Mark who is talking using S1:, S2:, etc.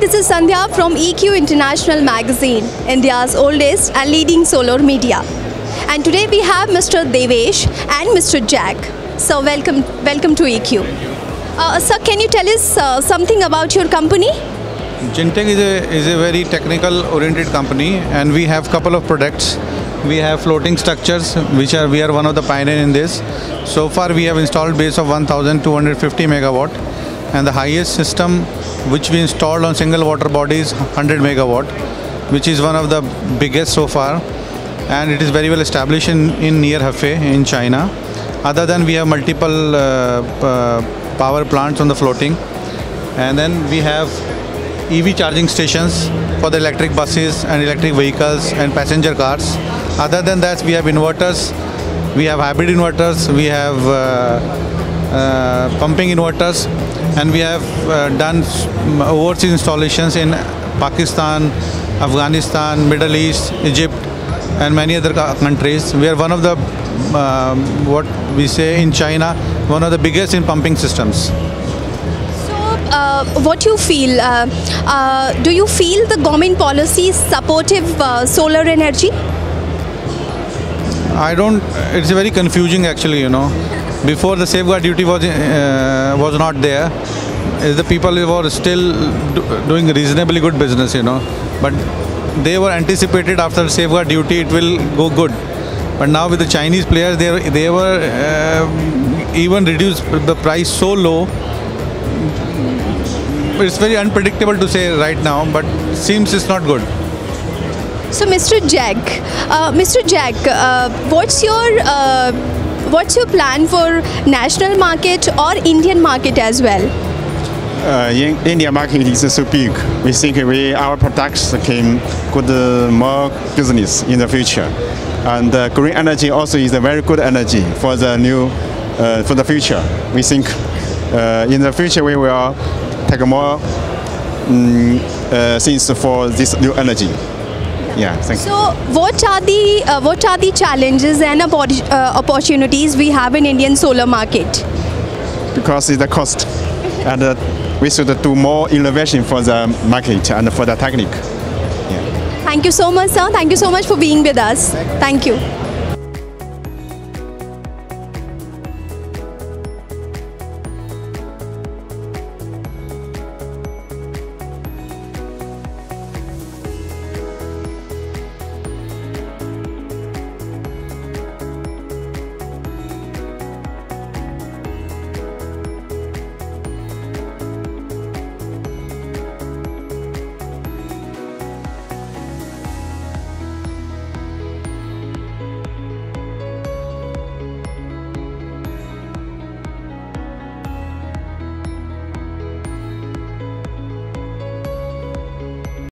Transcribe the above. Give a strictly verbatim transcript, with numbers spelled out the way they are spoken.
S1: this is Sandhya from E Q International Magazine, India's oldest and leading solar media. And today we have Mister Devesh and Mister Jack. So welcome, welcome to E Q. Uh, sir, can you tell us uh, something about your company?
S2: Jntech is a, is a very technical oriented company, and we have couple of products. We have floating structures, which are we are one of the pioneers in this. So far we have installed base of one thousand two hundred fifty megawatt, and the highest system which we installed on single water body is one hundred megawatt, which is one of the biggest so far, and it is very well established in, in near Hefei in China. Other than we have multiple uh, uh, power plants on the floating, and then we have E V charging stations for the electric buses and electric vehicles and passenger cars. Other than that, we have inverters, we have hybrid inverters, we have uh, uh, pumping inverters, and we have uh, done overseas installations in Pakistan, Afghanistan, Middle East, Egypt, and many other countries. We are one of the, uh, what we say in China, one of the biggest in pumping systems.
S1: Uh, what you feel, uh, uh, do you feel the government policy is supportive uh, solar energy?
S2: I don't, it's very confusing actually, you know. Before the safeguard duty was, uh, was not there, the people were still do, doing reasonably good business, you know. But they were anticipated after the safeguard duty it will go good. But now with the Chinese players, they, they were uh, even reduced the price so low. It's very unpredictable to say right now, but seems it's not good.
S1: So, Mister Jack, uh, Mister Jack, uh, what's your uh, what's your plan for national market or Indian market as well?
S3: Uh, in India market is so big. We think we our products can good uh, more business in the future, and uh, green energy also is a very good energy for the new uh, for the future. We think uh, in the future we will take more um, uh, things for this new energy. Yeah, thank
S1: so,
S3: you.
S1: So, what are the uh, what are the challenges and uh, opportunities we have in Indian solar market?
S3: Because it's the cost, and uh, we should do more innovation for the market and for the technique. Yeah.
S1: Thank you so much, sir. Thank you so much for being with us. Thank you.